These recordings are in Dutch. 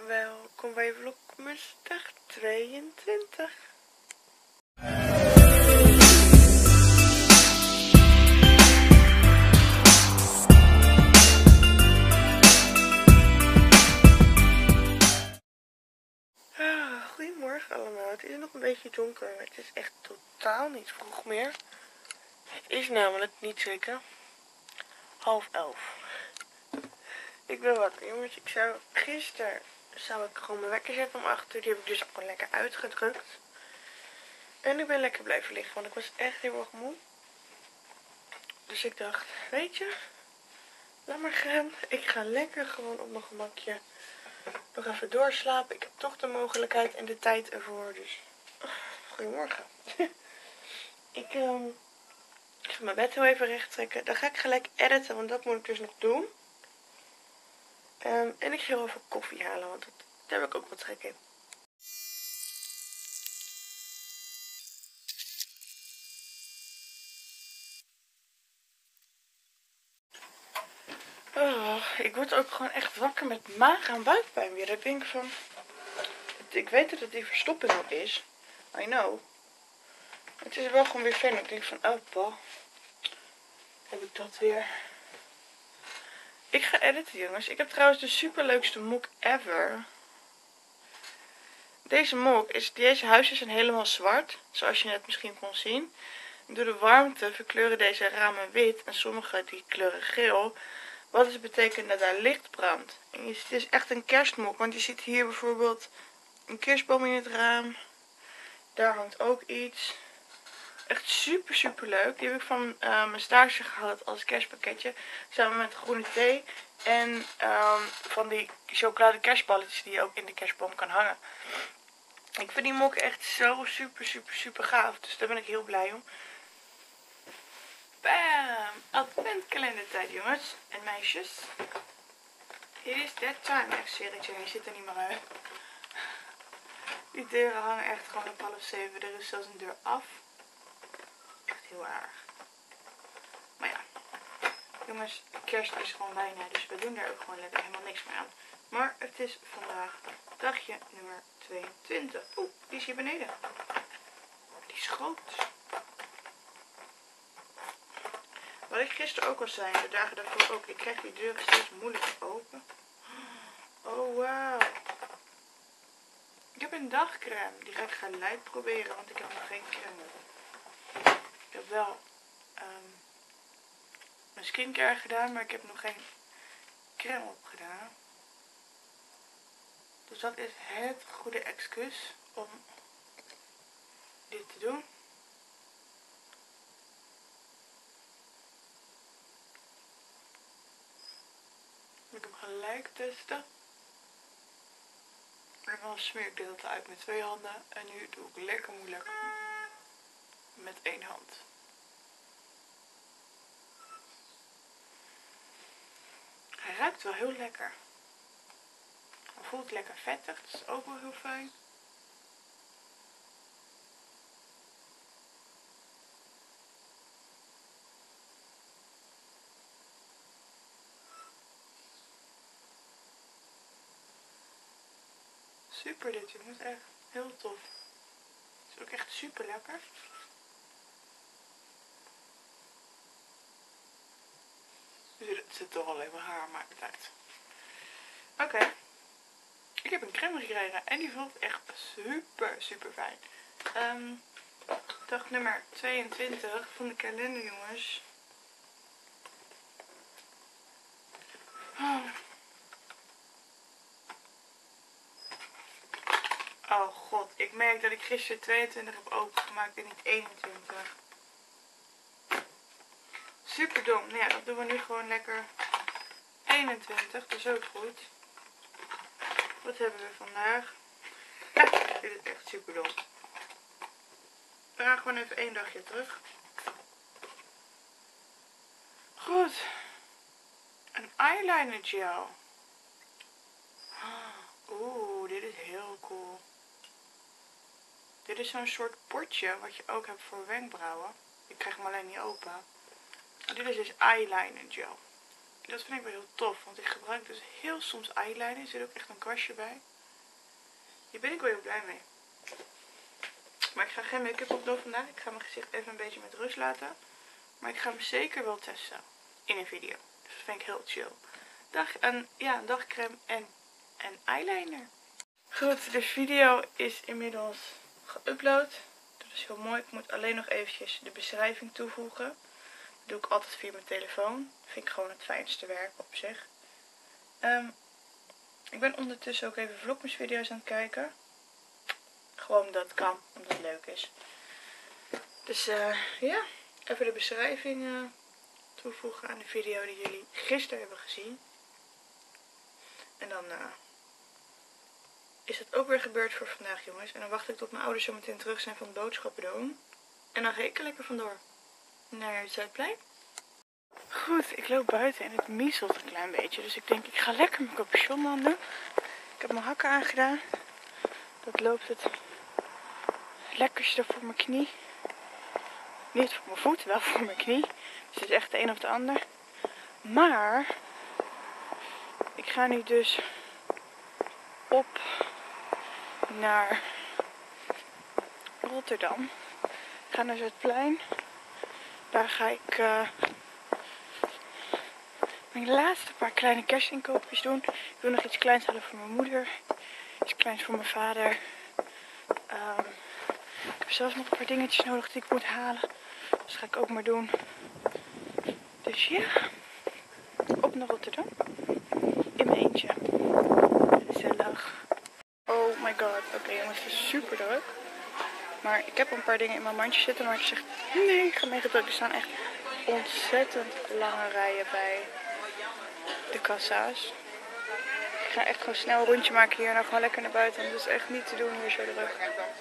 Welkom bij Vlogmas dag 22. Goedemorgen allemaal. Het is nog een beetje donker, maar het is echt totaal niet vroeg meer. Het is namelijk, niet schrikken, 10:30. Ik ben wakker, jongens. Gisteren zou ik gewoon mijn wekker zetten om 8 uur. Die heb ik dus gewoon lekker uitgedrukt. En ik ben lekker blijven liggen, want ik was echt heel erg moe. Dus ik dacht, weet je, laat maar gaan. Ik ga lekker gewoon op mijn gemakje nog even doorslapen. Ik heb toch de mogelijkheid en de tijd ervoor. Dus, goedemorgen. Ik ga mijn bed heel even recht trekken. Dan ga ik gelijk editen, want dat moet ik dus nog doen. En ik ga heel even koffie halen, want daar heb ik ook wat trek in. Oh, ik word ook gewoon echt wakker met maag- en buikpijn weer. Ik denk van, ik weet dat het die verstopping ook is. I know. Het is wel gewoon weer fijn. Ik denk van, oh pa, heb ik dat weer. Ik ga editen, jongens. Ik heb trouwens de superleukste mok ever. Deze huisjes zijn helemaal zwart, zoals je net misschien kon zien. Door de warmte verkleuren deze ramen wit en sommige die kleuren geel. Wat dus betekent dat daar licht brandt. En het is echt een kerstmok, want je ziet hier bijvoorbeeld een kerstboom in het raam. Daar hangt ook iets. Echt super super leuk. Die heb ik van mijn stage gehad als kerstpakketje. Samen met groene thee. En van die chocolade kerstballetjes die je ook in de kerstboom kan hangen. Ik vind die mok echt zo super super super gaaf. Dus daar ben ik heel blij om. Bam! Adventkalendertijd, jongens en meisjes. It is that time. Echt serieus, hij zit er niet meer uit. Die deuren hangen echt gewoon op 6:30. Er is zelfs een deur af. Echt heel erg. Maar ja, jongens, kerst is gewoon bijna. Dus we doen daar ook gewoon lekker helemaal niks meer aan. Maar het is vandaag dagje nummer 22. Oeh, die is hier beneden. Die is groot. Wat ik gisteren ook al zei, de dagen daarvoor ook. Ik krijg die deur steeds moeilijker open. Oh, wauw. Ik heb een dagcrème. Die ga ik gelijk proberen, want ik heb nog geen crème. Ik heb wel mijn skincare gedaan, maar ik heb nog geen crème opgedaan. Dus dat is het goede excuus om dit te doen. Ik hem gelijk testen. En dan smeer ik dit uit met 2 handen. En nu doe ik lekker moeilijk met 1 hand. Hij ruikt wel heel lekker. Hij voelt lekker vettig, dat is ook wel heel fijn. Super dit, jongens, echt heel tof. Het is ook echt super lekker. Het zit toch alleen maar haar, maakt het uit. Oké. Ik heb een crème gekregen en die voelt echt super super fijn. Dag nummer 22 van de kalender, jongens. Oh god, ik merk dat ik gisteren 22 heb opengemaakt en niet 21. Super dom. Nou ja, dat doen we nu gewoon lekker 21. Dat is ook goed. Wat hebben we vandaag? Ja, dit is echt super dom. We gaan gewoon even 1 dagje terug. Goed. Een eyeliner gel. Oeh, dit is heel cool. Dit is zo'n soort potje wat je ook hebt voor wenkbrauwen. Ik krijg hem alleen niet open. Dit is dus eyeliner gel. Dat vind ik wel heel tof, want ik gebruik dus heel soms eyeliner. Er zit ook echt een kwastje bij. Hier ben ik wel heel blij mee. Maar ik ga geen make-up op doen vandaag. Ik ga mijn gezicht even een beetje met rust laten. Maar ik ga hem zeker wel testen in een video. Dus dat vind ik heel chill. Een dagcreme en eyeliner. Goed, de video is inmiddels geüpload. Dat is heel mooi. Ik moet alleen nog eventjes de beschrijving toevoegen. Dat doe ik altijd via mijn telefoon. Dat vind ik gewoon het fijnste werk op zich. Ik ben ondertussen ook even vlogmas video's aan het kijken. Gewoon omdat het kan, omdat het leuk is. Dus ja, even de beschrijving toevoegen aan de video die jullie gisteren hebben gezien. En dan is het ook weer gebeurd voor vandaag, jongens. En dan wacht ik tot mijn ouders zo meteen terug zijn van boodschappen doen. En dan ga ik er lekker vandoor naar Zuidplein. Goed, ik loop buiten en het mieselt een klein beetje. Dus ik denk, ik ga lekker mijn capuchon aan doen. Ik heb mijn hakken aangedaan. Dat loopt het lekkerste voor mijn knie. Niet voor mijn voet, wel voor mijn knie. Dus het is echt de een of de ander. Maar ik ga nu dus op naar Rotterdam. Ik ga naar Zuidplein. Daar ga ik mijn laatste paar kleine kerstinkoopjes doen. Ik wil nog iets kleins halen voor mijn moeder. Iets kleins voor mijn vader. Ik heb zelfs nog een paar dingetjes nodig die ik moet halen. Dus dat ga ik ook maar doen. Dus ja, op naar Rotterdam. In mijn eentje. Gezellig. Oh my god. Oké, jongens, het is super druk. Maar ik heb een paar dingen in mijn mandje zitten. Maar ik zeg, nee, ga mee gedrukt. Er staan echt ontzettend lange rijen bij de kassa's. Ik ga echt gewoon snel een rondje maken hier en dan gewoon lekker naar buiten. Het is echt niet te doen hier zo druk.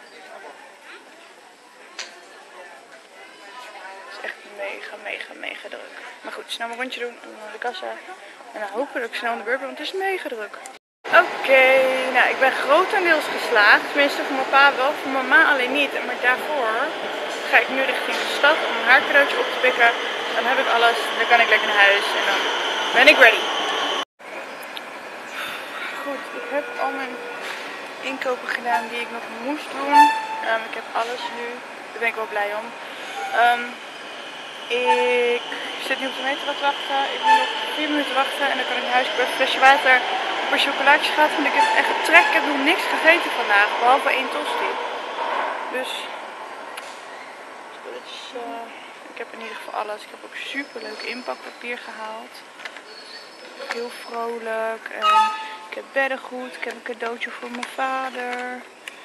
Het is echt mega druk. Maar goed, snel een rondje doen en dan naar de kassa. En dan hopen dat ik snel aan de beurt ben, want het is mega druk. Oké, nou ik ben grotendeels geslaagd. Tenminste voor mijn pa wel, voor mijn ma alleen niet. Maar daarvoor ga ik nu richting de stad om een haarcadeautje op te pikken. Dan heb ik alles, dan kan ik lekker naar huis en dan ben ik ready. Goed, ik heb al mijn inkopen gedaan die ik nog moest doen. Ik heb alles nu, daar ben ik wel blij om. Ik zit nu op de meter te wachten. Ik moet nog 4 minuten wachten en dan kan ik naar huis. Ik heb een flesje water, een paar chocolaatjes gehad. Want ik heb echt trek. Ik heb nog niks gegeten vandaag, behalve 1 tosti. Dus ik heb in ieder geval alles. Ik heb ook super leuk inpakpapier gehaald. Heel vrolijk. En ik heb beddengoed. Ik heb een cadeautje voor mijn vader.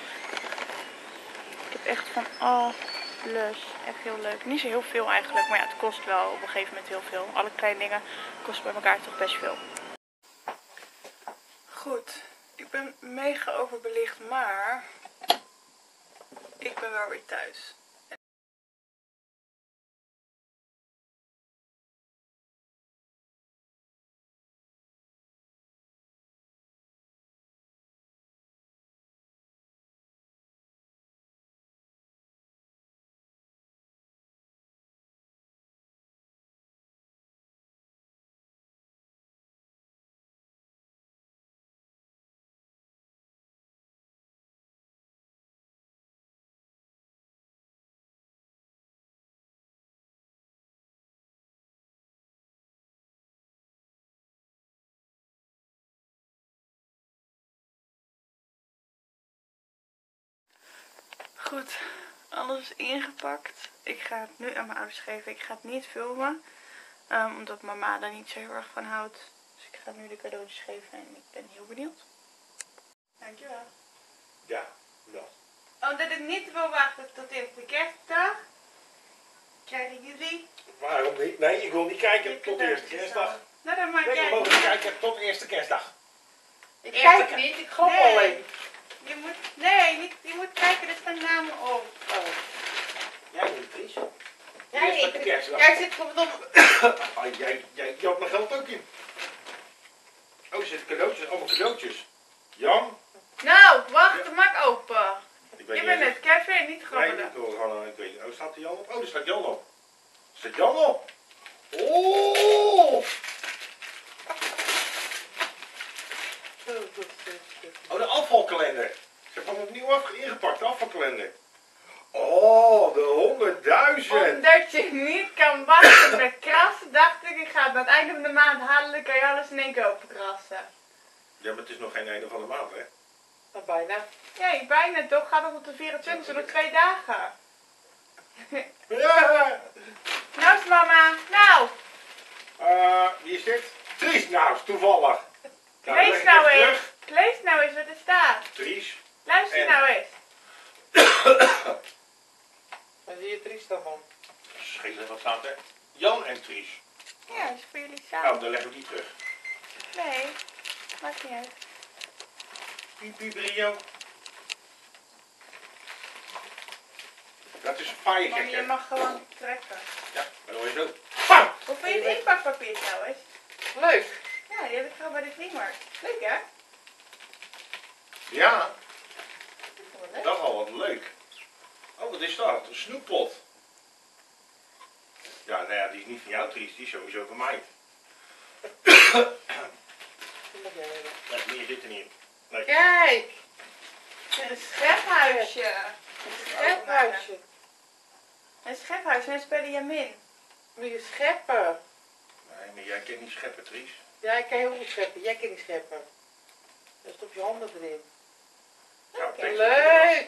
Ik heb echt van alles. Echt heel leuk. Niet zo heel veel eigenlijk. Maar ja, het kost wel op een gegeven moment heel veel. Alle kleine dingen kosten bij elkaar toch best veel. Goed. Ik ben mega overbelicht. Maar ik ben wel weer thuis. Goed, alles is ingepakt. Ik ga het nu aan mijn ouders geven. Ik ga het niet filmen, omdat mama daar niet zo heel erg van houdt. Dus ik ga nu de cadeautjes geven en ik ben heel benieuwd. Dankjewel. Ja, nog. Omdat ik niet wil wachten tot in de kerstdag, krijgen jullie... Waarom niet? Nee, ik wil niet kijken tot de eerste kerstdag. Nou, dan maak Nee, jij we mogen niet kijken tot de eerste kerstdag. Ik kijk niet, ik gok alleen. Je moet kijken, er staan namen op. Oh. Jij niet, Dries. Jij zit verdomme. Jij had mijn geld ook in. Oh, er zitten cadeautjes, allemaal cadeautjes. Jan? Nou, wacht, maak open. Ik Je bent met Kevin, niet grabbelen. Nee, ik weet niet. Oh, staat er Jan op? Oh, er staat Jan op. Staat Jan op? Oh! Oh, de afvalkalender. Ze hebben hem opnieuw ingepakt, de afvalkalender. Oh, de 100.000. Omdat je niet kan wachten met krassen, dacht ik ga het aan het einde van de maand halen, dan kan je alles in één keer openkrassen. Ja, maar het is nog geen einde van de maand, hè? Nou, bijna. Nee, bijna toch? Gaat nog op de 24e, nog 2 dagen. Ja. Nou is mama, nou! Wie is dit? Tries, nou, toevallig. Nou, Lees leg ik nou even eens. terug. Lees nou eens wat er staat. Tries. Luister En- nou eens. Wat zie je triest dan, man? Schelen, wat staat er? Jan en Tries. Ja, dat is voor jullie Nou, samen. dan leggen we die terug. Nee, maakt niet uit. Piep, Rio. Dat is een fire Maar je gek, mag gewoon trekken. Ja, dan hoor je zo. Bam! Hoe vind je het inpakpapier trouwens? Leuk. Ja, die heb ik gewoon bij de Primark. Leuk hè? Ja, Ik vond het leuk. dat is al wat leuk. Oh, wat is dat? Een snoeppot. Ja, nou ja, die is niet van jou, Tries. Die is sowieso van mij. Die mag jij hebben. Nee, meer zit er niet in. Nee. Kijk. Een schephuisje. Een schephuisje. Een schephuisje, net spelen Jamin. Moet je scheppen. Nee, maar jij kent niet scheppen, Tries. Jij kan heel goed scheppen. Jij kan niet scheppen. Dan stop je handen erin. Nou, Oké. tekst- Leuk.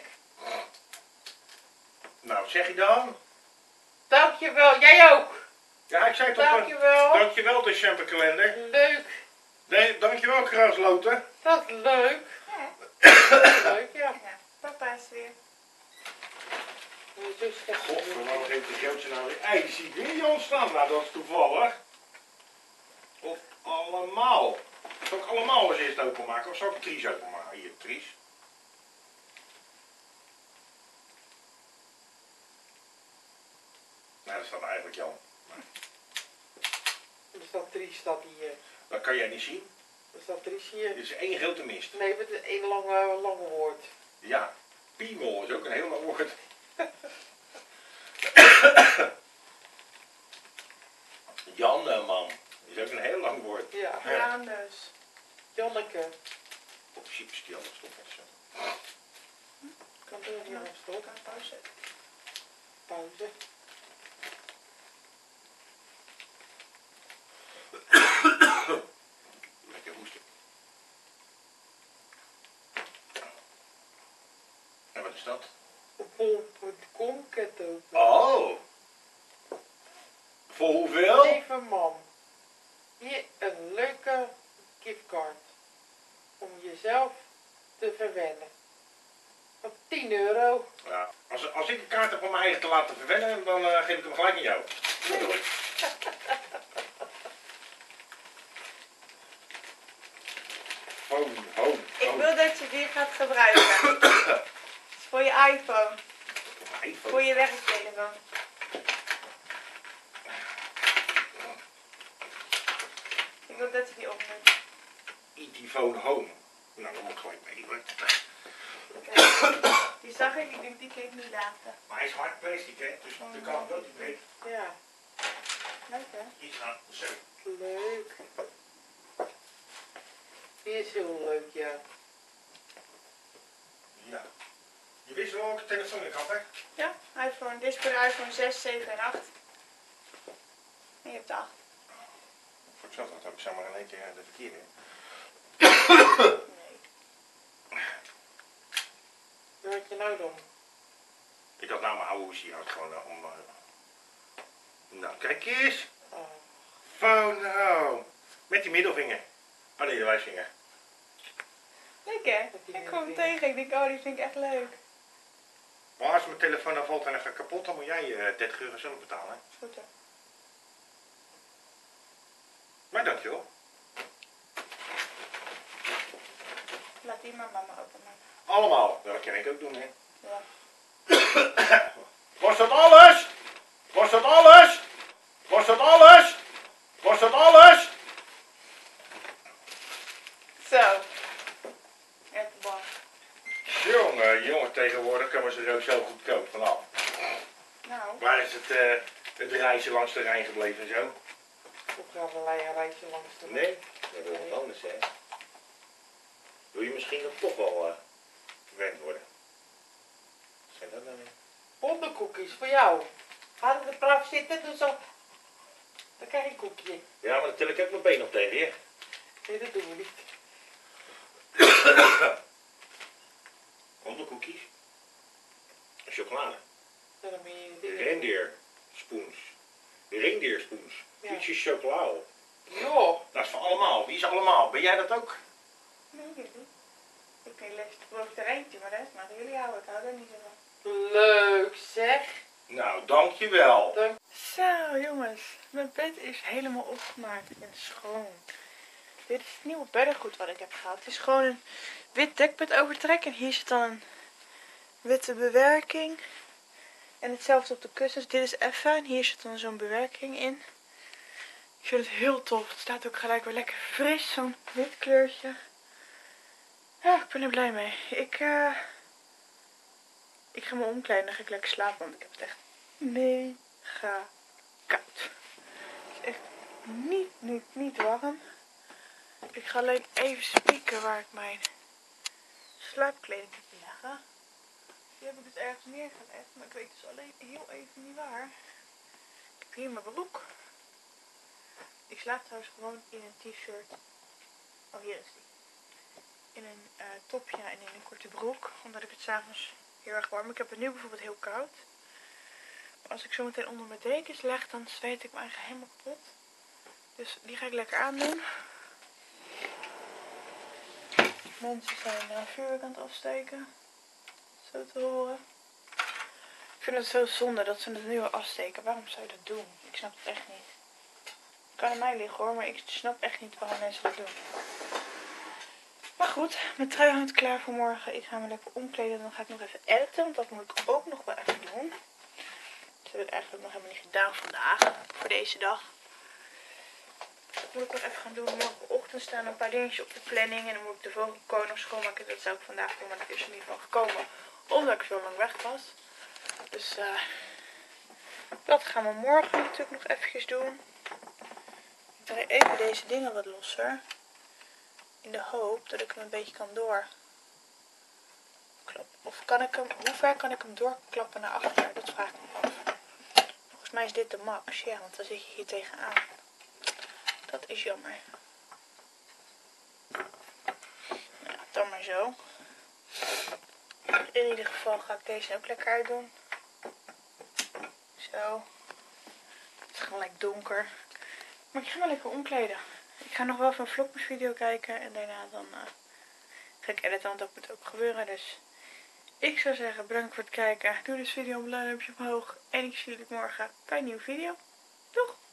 Nou, zeg je dan? Dankjewel. Jij ook. Ja, ik zei toch... Dankjewel. Dankjewel, decemberkalender. Leuk. Nee, dankjewel, Kraasloten. Dat is leuk. Ja, Leuk, ja. ja. Papa is weer. Moet je zo scheppen. Godverdomme, wat heeft de grootste nou weer? Ei, die zie ik weer Jan staan. Nou, dat is toevallig. Of allemaal. Zal ik allemaal eens eerst openmaken? Of zal ik Tries openmaken? Hier, Tries. Nou, dat staat eigenlijk Jan. Er staat triest staat hier. Dat kan jij niet zien. Er staat triest hier. Dit is één grote mist. Nee, met een één lange woord. Ja, piemel is ook een heel lang woord. Janneman is ook een heel lang woord. Ja. Ja, dus. Janneke. Of chips die anders stoppen. Kan er niet op stop. Kan pauze. Pauze. Lekker hoesten. En wat is dat? Bol.com cadeau. Oh! Voor hoeveel? 7 man. Hier een leuke giftcard. Om jezelf te verwennen. Van 10 euro. Ja, als ik een kaart heb om mijn eigen te laten verwennen, dan geef ik hem gelijk aan jou. Dat doe ik. Ho. Ik wil dat je die gaat gebruiken. Het is voor je iPhone. Voor je werktelefoon. Ik wil dat je die opneemt. E-Phone Home. Nou, dan moet ik gelijk mee. Hoor. Die zag ik, ik denk die kan ik niet laten. Maar hij is hard plastic, hè? Dus dan kan het wel niet breken. Ja, Leuk hè? Iets aan. Zo. leuk. Die is heel leuk, ja. Ja. Je wist wel welke telefoon ik had, hè? Ja, iPhone. Dit is voor de iPhone 6, 7 en 8. En je hebt de 8. Voor hetzelfde heb ik zeg maar in één keer de verkeerde. Nee. Wat had je nou dan? Ik had nou mijn oude hoesje had gewoon om. Nou, kijk eens. Oh, Phone. Met die middelvinger. Oh nee, de wijsvinger. Leuk hè? Ik kom hem tegen. Ik denk, oh die vind ik echt leuk. Maar als mijn telefoon dan valt en dan gaat kapot, dan moet jij 30 euro zelf betalen. Hè? Is goed hè? Maar dankjewel. Laat die maar mama openmaken. Allemaal. Dat kan ik ook doen, hè. Ja. Was dat alles? Was dat alles? Was dat alles? Was dat alles? Zo. Echt bang. Jongen, tegenwoordig komen ze er ook zo goedkoop vanaf. Nou. Waar is het reizen langs de Rijn gebleven en zo? Of gaan we een rijtje langs de Nee, dat is wat anders, hè. Wil je misschien dan toch wel verwend worden? Wat zijn dat nou weer? Hondenkoekjes voor jou. Ga er braaf zitten, doe zo. Dan krijg je een koekje. Ja, maar dan til ik ook mijn been op tegen je. Nee, dat doen we niet. Hondenkoekjes. Chocolade. Dan ben je dingen. Reindeerspoens. Reindeerspoens. Ja. Fietsjes chocolade. Joh. Dat is voor allemaal. Wie is allemaal? Ben jij dat ook? Nee, dat niet. Ik neem les geloof er eentje, maar de rest maar jullie houden. Ik hou er niet zo van. Leuk zeg. Nou, dankjewel. Dank. Zo jongens, mijn bed is helemaal opgemaakt en schoon. Dit is het nieuwe beddengoed wat ik heb gehad. Het is gewoon een wit dekbed overtrek en hier zit dan een witte bewerking. En hetzelfde op de kussens. Dit is effe en hier zit dan zo'n bewerking in. Ik vind het heel tof. Het staat ook gelijk weer lekker fris, zo'n wit kleurtje. Ja, ik ben er blij mee. Ik ga me omkleden en dan ga ik lekker slapen, want ik heb het echt mega koud. Het is echt niet warm. Ik ga alleen even spieken waar ik mijn slaapkleding moet leggen. Die heb ik dus ergens neergelegd, maar ik weet dus alleen heel even niet waar. Ik heb hier mijn broek. Ik slaap trouwens gewoon in een t-shirt. Oh, hier is die. In een topje en in een korte broek, omdat ik het 's avonds heel erg warm. Ik heb het nu bijvoorbeeld heel koud. Maar als ik zo meteen onder mijn dekens leg, dan zweet ik me eigenlijk helemaal kapot. Dus die ga ik lekker aandoen. Mensen zijn vuurwerk aan het afsteken. Zo te horen. Ik vind het zo zonde dat ze het nu al afsteken. Waarom zou je dat doen? Ik snap het echt niet. Het kan aan mij liggen hoor, maar ik snap echt niet waarom mensen dat doen. Maar goed, mijn trui hangt klaar voor morgen. Ik ga me lekker omkleden. Dan ga ik nog even editen, want dat moet ik ook nog wel even doen. Dat heb ik eigenlijk nog helemaal niet gedaan vandaag, voor deze dag. Dat moet ik nog even gaan doen. Morgenochtend staan een paar dingetjes op de planning. En dan moet ik de vogelkooi nog schoonmaken. Dat zou ik vandaag doen, maar dat is er niet van gekomen. Omdat ik zo lang weg was. Dus dat gaan we morgen natuurlijk nog eventjes doen. Ik draai even deze dingen wat losser. In de hoop dat ik hem een beetje kan doorklappen. Of kan ik hem, hoe ver kan ik hem doorklappen naar achter? Dat vraag ik me af. Volgens mij is dit de max, ja, want dan zit je hier tegenaan. Dat is jammer. Nou, dan maar zo. In ieder geval ga ik deze ook lekker uitdoen. Zo. Het is gelijk donker. Maar ik ga me lekker omkleden. Ik ga nog wel even een vlogmasvideo kijken. En daarna dan ga ik editen, want dat moet ook gebeuren. Dus ik zou zeggen, bedankt voor het kijken. Doe deze video een blauw duimpje omhoog. En ik zie jullie morgen bij een nieuwe video. Doeg!